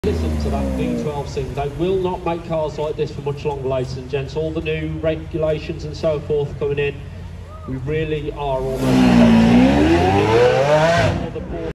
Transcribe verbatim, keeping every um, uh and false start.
Listen to that V twelve sing. They will not make cars like this for much longer, ladies and gents. All the new regulations and so forth coming in. We really are almost